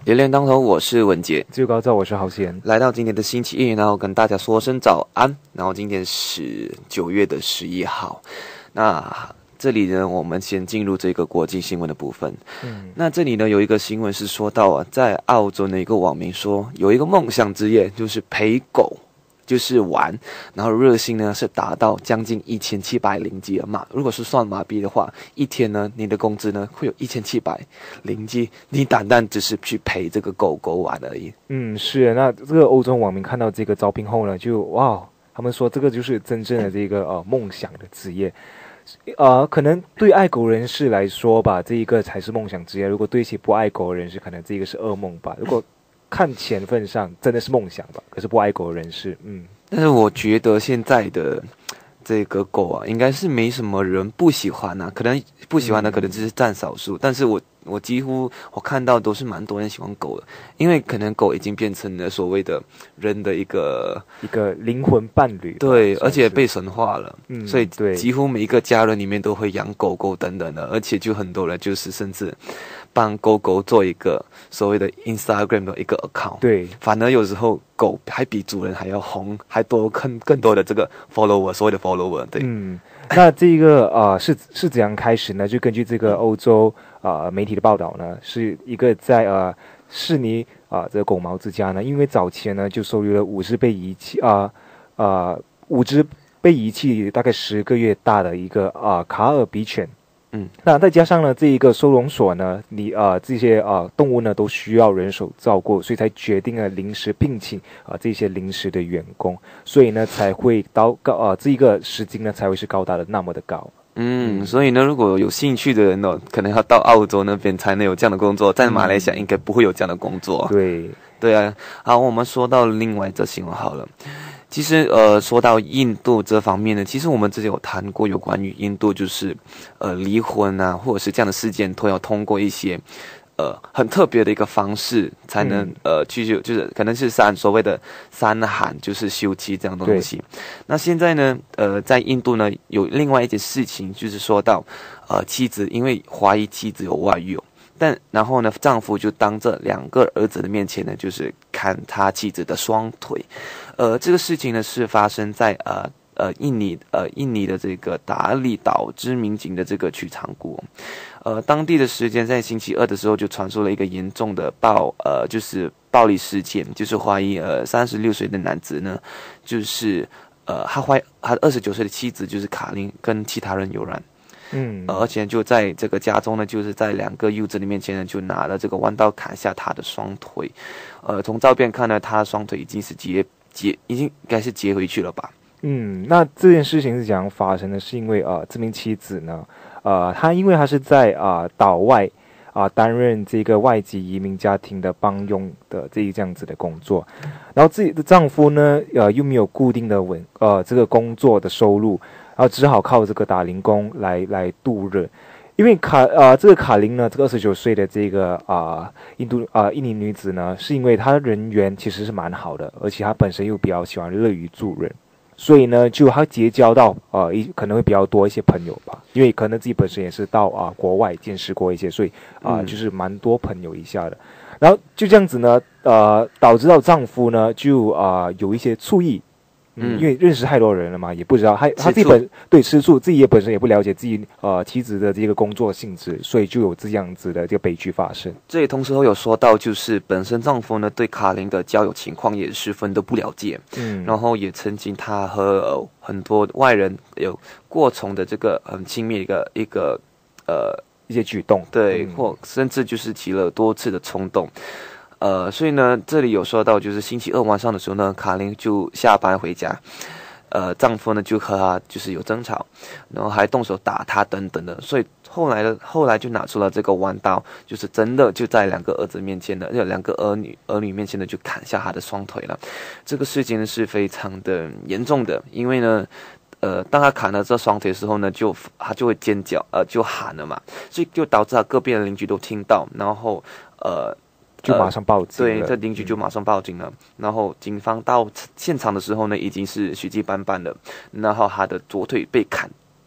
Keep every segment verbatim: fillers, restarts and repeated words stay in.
连连当头，我是文杰。 最高照，我是郝贤。 来到今天的星期一，然后跟大家说声早安。然后今天是九月的十一号。那这里呢，我们先进入这个国际新闻的部分。嗯，那这里呢有一个新闻是说到啊，在澳洲的一个网民说，有一个梦想职业就是陪狗。就是玩，然后热薪呢是达到将近一千七百零几马，如果是算马币的话，一天呢你的工资呢会有一千七百零几，你单单只是去陪这个狗狗玩而已。 嗯，是。那这个欧洲网民看到这个招聘后呢，就哇，他们说这个就是真正的这个呃梦想的职业。呃，可能对爱狗人士来说吧，这一个才是梦想职业；如果对一些不爱狗的人士，可能这个是噩梦吧。如果看钱份上真的是梦想吧，可是不爱狗的人士，嗯， 但是我觉得现在的这个狗啊，应该是没什么人不喜欢啊，可能不喜欢的可能只是占少数，嗯、但是我我几乎我看到都是蛮多人喜欢狗的，因为可能狗已经变成了所谓的人的一个一个灵魂伴侣， 对，而且被神化了， 嗯， 所以对， 几乎每一个家人里面都会养狗狗等等的，而且就很多人就是甚至帮狗狗做一个所谓的 Instagram 的一个 account， 对， 反而有时候狗还比主人还要红，还多更更多的这个 follower， 所谓的 follower， 对， 嗯，那这个呃是是怎样开始呢？就根据这个欧洲呃媒体的报道呢，是一个在呃悉尼啊、呃、这个狗毛之家呢，因为早前呢就收留了五只被遗弃啊呃五只被遗弃大概十个月大的一个啊、呃、卡尔比犬。嗯，那再加上呢，这一个收容所呢，你呃这些呃动物呢都需要人手照顾，所以才决定了临时聘请啊、呃、这些临时的员工，所以呢才会高高呃这一个时薪呢才会是高达的那么的高。 嗯，嗯所以呢，如果有兴趣的人呢，可能要到澳洲那边才能有这样的工作，在马来西亚应该不会有这样的工作。 嗯、对， 对啊。好，我们说到另外一则新闻好了。其实，呃，说到印度这方面呢，其实我们之前有谈过有关于印度，就是呃离婚啊，或者是这样的事件，都要通过一些呃很特别的一个方式，才能、嗯、呃去就就是可能是三所谓的三罕，就是休妻这样的东西。那现在呢，呃，在印度呢有另外一件事情，就是说到呃妻子因为怀疑妻子有外遇。但然后呢，丈夫就当着两个儿子的面前呢，就是砍他妻子的双腿。呃，这个事情呢是发生在呃呃印尼呃印尼的这个达里岛知名景的这个取长谷。呃，当地的时间在星期二的时候就传出了一个严重的暴呃就是暴力事件，就是怀疑呃三十六岁的男子呢，就是呃他怀他二十九岁的妻子就是卡琳跟其他人有染。嗯、呃，而且就在这个家中呢，就是在两个幼子的面前呢，就拿了这个弯刀砍下他的双腿。呃，从照片看呢，他的双腿已经是截截，已经应该是截回去了吧？ 嗯，那这件事情是怎样发生的？是因为呃，这名妻子呢，呃，她因为她是在啊、呃、岛外啊、呃、担任这个外籍移民家庭的帮佣的这一这样子的工作，然后自己的丈夫呢，呃，又没有固定的稳呃这个工作的收入。然后只好靠这个打零工来来度日，因为卡呃这个卡琳呢，这个二十九岁的这个啊、呃、印度啊、呃、印尼女子呢，是因为她人缘其实是蛮好的，而且她本身又比较喜欢乐于助人，所以呢，就她结交到呃一可能会比较多一些朋友吧，因为可能自己本身也是到啊、呃、国外见识过一些，所以啊、呃嗯、就是蛮多朋友一下的。然后就这样子呢，呃，导致到丈夫呢就啊、呃、有一些醋意。嗯，因为认识太多人了嘛，也不知道他他自己本对吃醋，自己也本身也不了解自己呃妻子的这个工作性质，所以就有这样子的这个悲剧发生。 这也同时有说到，就是本身丈夫呢对卡琳的交友情况也十分的不了解，嗯，然后也曾经他和、呃、很多外人有过从的这个很亲密的一个一个呃一些举动， 对， 嗯、 或甚至就是起了多次的冲动。呃，所以呢，这里有说到，就是星期二晚上的时候呢，卡琳就下班回家，呃，丈夫呢就和她就是有争吵，然后还动手打她等等的，所以后来的后来就拿出了这个弯刀，就是真的就在两个儿子面前的，两个儿女儿女面前呢就砍下她的双腿了。这个事情呢是非常的严重的，因为呢。呃，当他砍了这双腿的时候呢，就他就会尖叫，呃，就喊了嘛，所以就导致他隔壁的邻居都听到，然后呃。 就马上报警了、 呃、对，这邻居就马上报警了、嗯、然后警方到现场的时候呢，已经是血迹斑斑了，然后他的左腿被砍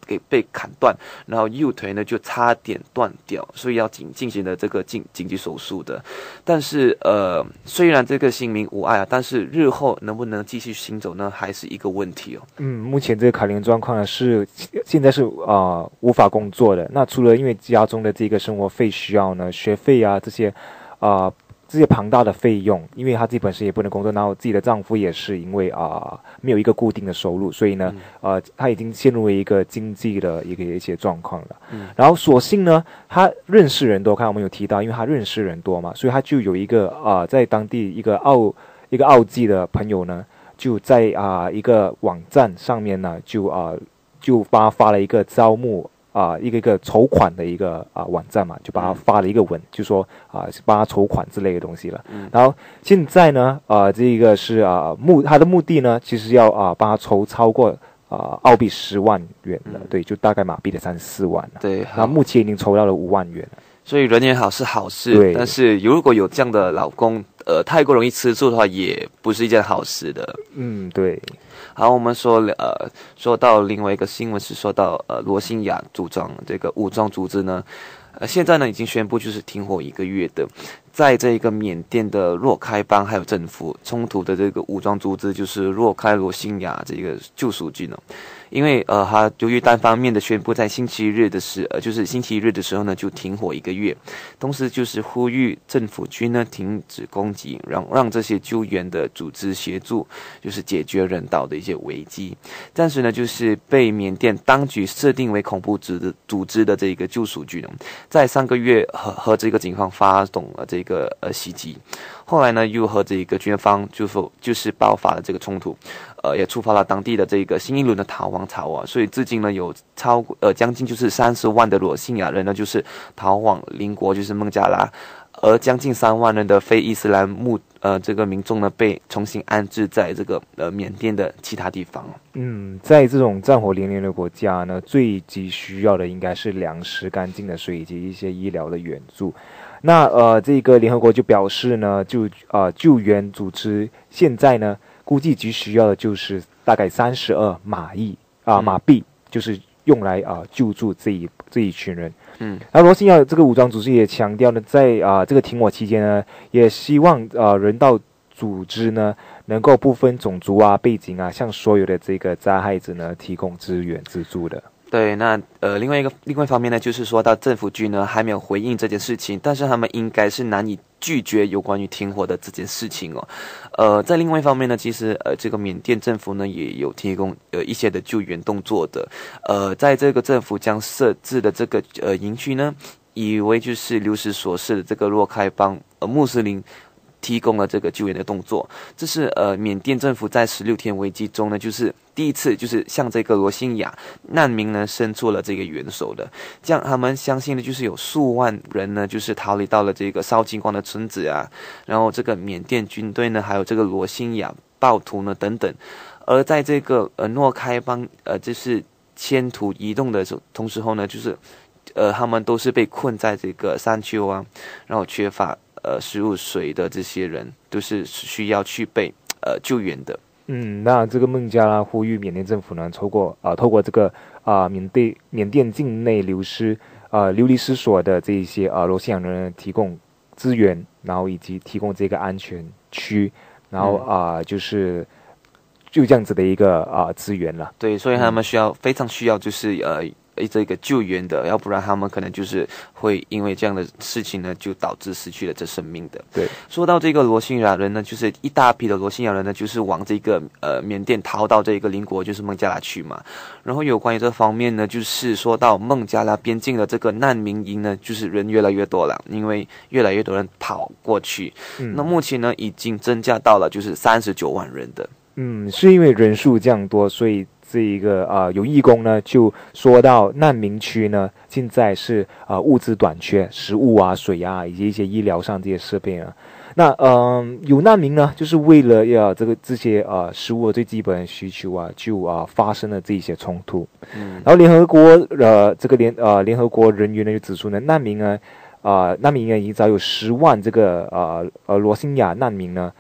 给被砍断，然后右腿呢就差点断掉，所以要进进行的这个紧紧急手术的。但是呃，虽然这个性命无碍啊，但是日后能不能继续行走呢，还是一个问题哦。 嗯，目前这个凯琳状况呢是现在是啊、呃、无法工作的。那除了因为家中的这个生活费需要呢，学费啊这些啊。呃这些庞大的费用，因为她自己本身也不能工作，然后自己的丈夫也是因为啊、呃、没有一个固定的收入，所以呢，嗯、呃，她已经陷入了一个经济的一个一些状况了。嗯，然后所幸呢，她认识人多，看我们有提到，因为她认识人多嘛，所以她就有一个啊、呃，在当地一个澳一个澳籍的朋友呢，就在啊、呃、一个网站上面呢，就啊、呃、就帮她发了一个招募。啊、呃，一个一个筹款的一个啊、呃、网站嘛，就把他发了一个文，就说啊，帮、呃、他筹款之类的东西了。嗯、然后现在呢，啊、呃，这个是啊、呃、目他的目的呢，其实要啊帮、呃、他筹超过啊、呃、澳币十万元了，嗯、对，就大概马币的三十四万了。 对， 然后目前已经筹到了五万元了。 所以人缘好是好事，但是如果有这样的老公，呃，太过容易吃醋的话，也不是一件好事的。 嗯，对。 好，我们说呃，说到另外一个新闻是说到呃，罗兴亚组装这个武装组织呢，呃，现在呢已经宣布就是停火一个月的。在这个缅甸的若开邦还有政府冲突的这个武装组织，就是若开罗兴亚这个救赎军呢，因为呃，他由于单方面的宣布在星期日的时，呃，就是星期日的时候呢就停火一个月，同时就是呼吁政府军呢停止攻击，让让这些救援的组织协助，就是解决人道的一些危机。但是呢，就是被缅甸当局设定为恐怖组织组织的这个救赎军呢，在上个月和和这个警方发动了这个。一个呃袭击，后来呢又和这个军方就说就是爆发了这个冲突，呃也触发了当地的这个新一轮的逃亡潮啊，所以至今呢有超过呃将近就是三十万的罗兴亚人呢就是逃往邻国就是孟加拉，而将近三万人的非伊斯兰穆呃这个民众呢被重新安置在这个呃缅甸的其他地方。 嗯，在这种战火连连的国家呢，最急需要的应该是粮食、干净的水以及一些医疗的援助。那呃，这个联合国就表示呢，就呃救援组织现在呢，估计急需要的就是大概三十二马币啊、呃、马币，就是用来啊、呃、救助这一这一群人。嗯，然后罗兴亚这个武装组织也强调呢，在啊、呃、这个停火期间呢，也希望呃人道组织呢能够不分种族啊、背景啊，向所有的这个灾害者呢提供支援资助的。 对，那呃，另外一个另外一方面呢，就是说到政府军呢还没有回应这件事情，但是他们应该是难以拒绝有关于停火的这件事情哦。呃，在另外一方面呢，其实呃，这个缅甸政府呢也有提供呃一些的救援动作的。呃，在这个政府将设置的这个呃营区呢，以为就是流失所示的这个若开邦呃穆斯林。提供了这个救援的动作，这是呃缅甸政府在十六天危机中呢，就是第一次就是向这个罗兴亚难民呢伸出了这个援手的，这样他们相信的就是有数万人呢就是逃离到了这个烧金光的村子啊，然后这个缅甸军队呢，还有这个罗兴亚暴徒呢等等，而在这个呃诺开邦呃就是迁徒移动的同时候呢，就是呃他们都是被困在这个山丘啊，然后缺乏。呃，食物、水的这些人都是需要去被呃救援的。 嗯，那这个孟加拉呼吁缅甸政府呢，透过啊、呃，透过这个啊、呃、缅甸缅甸境内流失啊、呃、流离失所的这一些啊、呃、罗兴亚人提供资源，然后以及提供这个安全区，然后啊、呃、就是就这样子的一个啊、呃、资源了。 对，所以他们需要、嗯、非常需要就是呃。这个救援的，要不然他们可能就是会因为这样的事情呢，就导致失去了这生命的。 对， 说到这个罗兴亚人呢，就是一大批的罗兴亚人呢，就是往这个呃缅甸逃到这个邻国，就是孟加拉去嘛。然后有关于这方面呢，就是说到孟加拉边境的这个难民营呢，就是人越来越多了，因为越来越多人跑过去。嗯，那目前呢，已经增加到了就是三十九万人的。 嗯，是因为人数这样多，所以。这一个啊、呃，有义工呢就说到难民区呢，现在是啊、呃、物资短缺，食物啊、水啊以及一些医疗上这些设备啊。那嗯、呃，有难民呢，就是为了要这个这些啊、呃、食物的最基本的需求啊，就啊、呃、发生了这些冲突。嗯，然后联合国呃这个联呃联合国人员呢就指出呢，难民呢啊、呃、难民呢已经早有十万这个啊呃罗兴亚难民呢。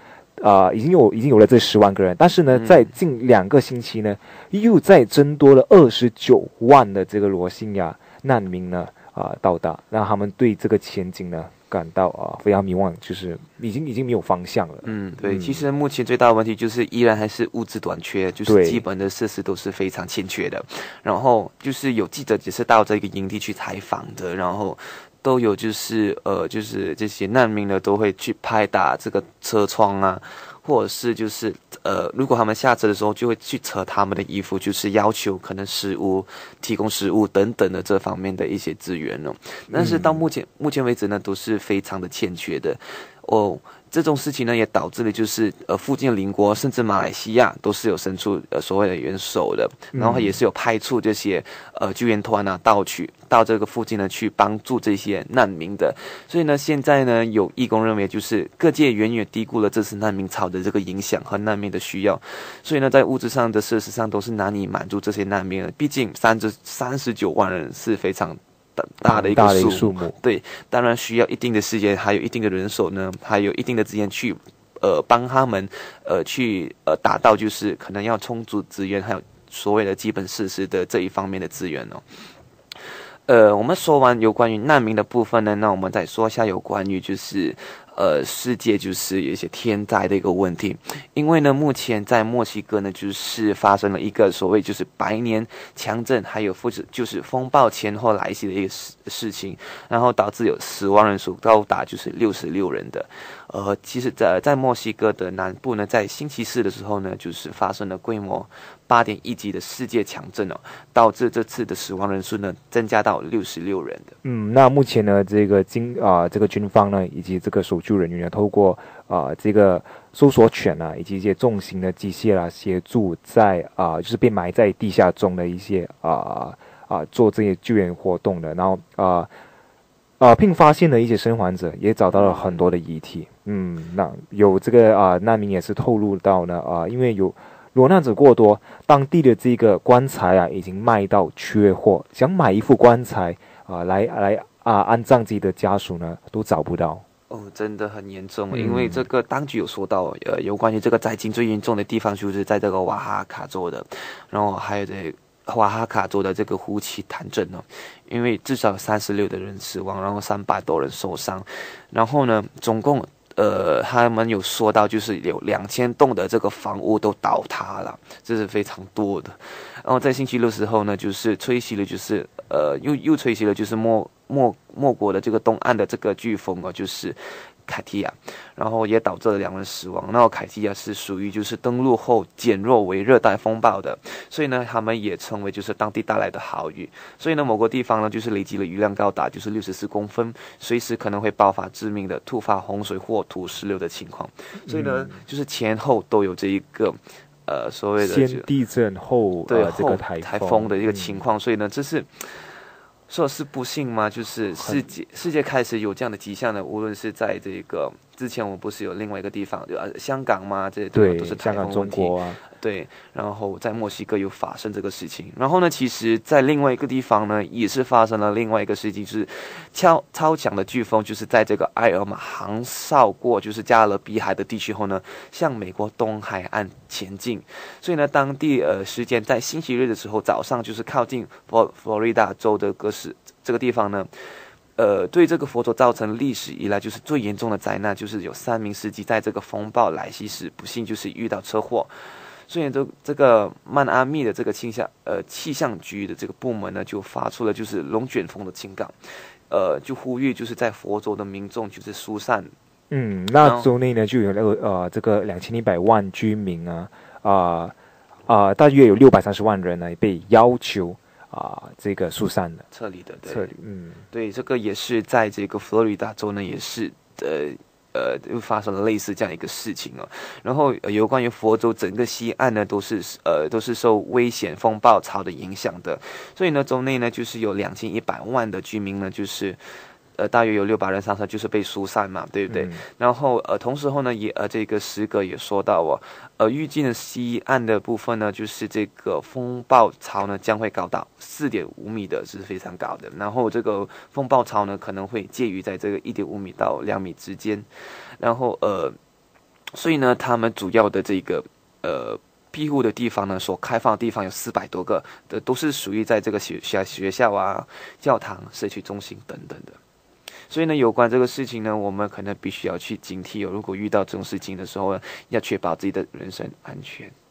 啊、呃、已经有已经有了这十万个人，但是呢， 嗯在近两个星期呢，又再增多了二十九万的这个罗兴亚难民呢啊、呃、到达，让他们对这个前景呢感到啊、呃、非常迷惘，就是已经已经没有方向了。 嗯，对， 嗯其实目前最大的问题就是依然还是物资短缺，就是对基本的设施都是非常欠缺的。然后就是有记者也是到这个营地去采访的，然后都有就是呃就是这些难民呢都会去拍打这个车窗啊，或者是就是呃如果他们下车的时候就会去扯他们的衣服，就是要求可能食物提供食物等等的这方面的一些资源哦。但是到目前、目前为止呢都是非常的欠缺的哦。这种事情呢，也导致了就是呃附近的邻国，甚至马来西亚都是有伸出呃所谓的援手的，然后也是有派出这些呃救援团啊到去到这个附近呢去帮助这些难民的。所以呢，现在呢有义工认为，就是各界远远低估了这次难民潮的这个影响和难民的需要，所以呢，在物质上的设施上都是难以满足这些难民的。毕竟三十三十九万人是非常大的一个数 目, 数目对，当然需要一定的时间，还有一定的人手呢，还有一定的资源去，呃，帮他们，呃，去呃达到就是可能要充足资源，还有所谓的基本设施的这一方面的资源哦。呃，我们说完有关于难民的部分呢，那我们再说一下有关于就是呃世界就是有一些天灾的一个问题。因为呢，目前在墨西哥呢，就是发生了一个所谓就是百年强震，还有或者就是风暴前后来袭的一个事事情，然后导致有死亡人数高达就是六十六人的。呃，其实在在墨西哥的南部呢，在星期四的时候呢，就是发生了规模八点一级的世界强震哦，导致这次的死亡人数呢增加到六十六人的。 嗯，那目前呢，这个军啊、呃，这个军方呢，以及这个搜救人员呢，透过啊、呃、这个搜索犬啊，以及一些重型的机械啦，协助在啊、呃、就是被埋在地下中的一些啊啊、呃呃、做这些救援活动的，然后啊啊、呃、并发现了一些生还者，也找到了很多的遗体。嗯，那有这个啊、呃、难民也是透露到呢啊、呃，因为有罹难者过多，当地的这个棺材啊已经卖到缺货，想买一副棺材啊、呃、来来啊、呃、安葬自己的家属呢都找不到。 哦，真的很严重， 嗯因为这个当局有说到，呃，有关于这个灾情最严重的地方就是在这个瓦哈卡州的，然后还有这瓦哈卡州的这个胡奇坦镇哦，因为至少三十六的人死亡，然后三百多人受伤，然后呢，总共呃，他们有说到就是有两千栋的这个房屋都倒塌了，这是非常多的。然后在星期六时候呢，就是吹袭了，就是呃，又又吹袭了，就是莫莫莫国的这个东岸的这个飓风哦，就是凯蒂亚，然后也导致了两人死亡。然后凯蒂亚是属于就是登陆后减弱为热带风暴的，所以呢，他们也称为就是当地带来的好雨。所以呢，某个地方呢，就是累积了雨量高达就是六十四公分，随时可能会爆发致命的突发洪水或土石流的情况。所以呢，就是前后都有这一个。呃，所谓的先地震后对、 呃、这个台台风的一个情况，嗯、所以呢，这是说是不幸吗？就是世界世界开始有这样的迹象呢。无论是在这个之前，我们不是有另外一个地方，就、呃、香港嘛，这些地方都是台风问题。对，然后在墨西哥又发生这个事情，然后呢，其实，在另外一个地方呢，也是发生了另外一个事情，就是超超强的飓风，就是在这个埃尔马航扫过就是加勒比海的地区后呢，向美国东海岸前进。所以呢，当地呃时间在星期日的时候早上，就是靠近佛佛罗里达州的格什这个地方呢。呃，对这个佛州造成历史以来就是最严重的灾难，就是有三名司机在这个风暴来袭时不幸就是遇到车祸。所以这这个曼阿密的这个气象呃气象局的这个部门呢，就发出了就是龙卷风的警告，呃，就呼吁就是在佛州的民众就是疏散。 嗯，那州内呢就有那个呃这个两千一百万居民啊啊啊、呃呃，大约有六百三十万人呢被要求啊、呃、这个疏散的撤离的，对撤离。嗯， 对，这个也是在这个佛罗里达州呢也是呃。呃，又发生了类似这样一个事情哦。然后、呃、有关于佛州整个西岸呢，都是呃都是受危险风暴潮的影响的。所以呢，州内呢就是有两千一百万的居民呢，就是呃大约有六百人上车，就是被疏散嘛，对不对？嗯、然后呃同时后呢，也呃这个诗歌也说到哦，呃预计呢西岸的部分呢，就是这个风暴潮呢将会高到四点五米的，是非常高的。然后这个风暴潮呢可能会介于在这个一点五米到两米之间。然后呃所以呢，他们主要的这个呃庇护的地方呢，所开放的地方有四百多个的，都是属于在这个学学学校啊、教堂、社区中心等等的。所以呢，有关这个事情呢，我们可能必须要去警惕哦。如果遇到这种事情的时候呢，要确保自己的人身安全。